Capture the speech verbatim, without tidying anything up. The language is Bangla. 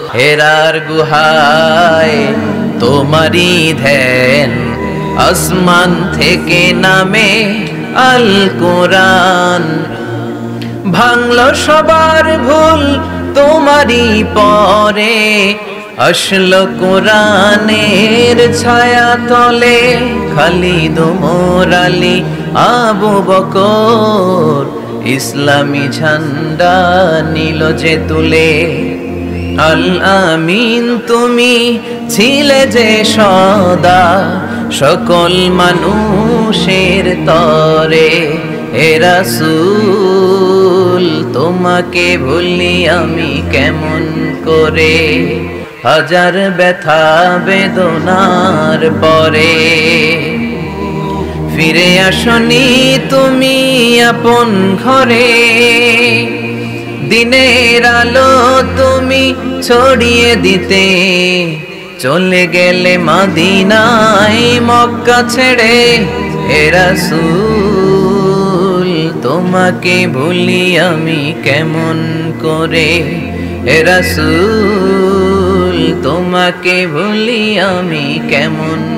হেরার গুহায় তোমারই ধ্যান, আসমান থেকে নামে আল কোরআন। ভাঙলো সবার ভুল তোমারই পরে, আসলো কোরআনের ছায়া তলে। খালিদ ওমর আলী আবু বকর ইসলামী ঝান্ডা নিল যে তুলে। আল আমিন তুমি ছিলে যে সদা সকল মানুষের তরে। হে রাসূল তোমাকে ভুলি আমি কেমন করে, হাজার ব্যথা বেদনার পরে। ফিরে আসনি তুমি আপন ঘরে, দিনের আলো তুমি ছড়িয়ে দিতে। চলে গেলে মদিনায় মক্কা ছেড়ে। হে রাসূল তোমাকে ভুলি আমি কেমন করে, হে রাসূল তোমাকে ভুলি আমি কেমন